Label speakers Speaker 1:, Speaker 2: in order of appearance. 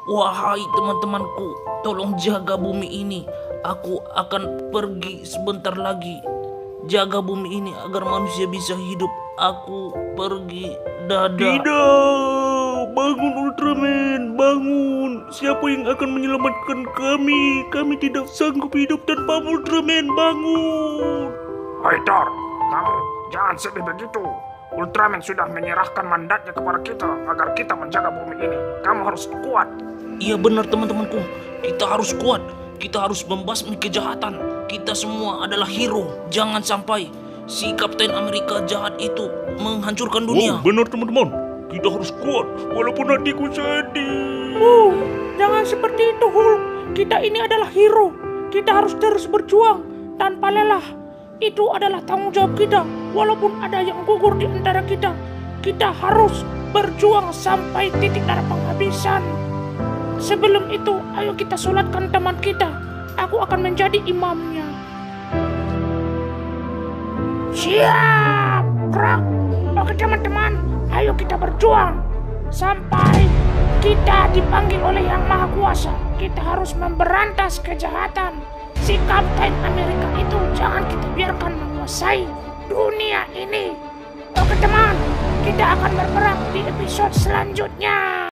Speaker 1: Wahai teman-temanku, tolong jaga bumi ini. Aku akan pergi sebentar lagi. Jaga bumi ini agar manusia bisa hidup. Aku pergi. Dadah.
Speaker 2: Tidak, bangun Ultraman, bangun. Siapa yang akan menyelamatkan kami? Kami tidak sanggup hidup tanpa Ultraman, bangun.
Speaker 3: Hai Thor, kamu jangan sedih begitu. Ultraman sudah menyerahkan mandatnya kepada kita agar kita menjaga bumi ini. Kamu harus kuat.
Speaker 1: Iya benar teman-temanku, kita harus kuat. Kita harus membasmi kejahatan. Kita semua adalah hero. Jangan sampai si Kapten Amerika jahat itu menghancurkan dunia.
Speaker 2: Wow, benar teman-teman. Kita harus kuat walaupun hatiku sedih.
Speaker 4: Jangan seperti itu, Hulk. Kita ini adalah hero. Kita harus terus berjuang tanpa lelah. Itu adalah tanggung jawab kita. Walaupun ada yang gugur di antara kita, kita harus berjuang sampai titik darah penghabisan. Sebelum itu, ayo kita sholatkan teman kita. Aku akan menjadi imamnya. Siap, gerak. Oke teman-teman, ayo kita berjuang sampai kita dipanggil oleh Yang Maha Kuasa. Kita harus memberantas kejahatan. Si Kapten Amerika itu jangan kita biarkan menguasai dunia ini. Oke teman, kita akan berperang di episode selanjutnya.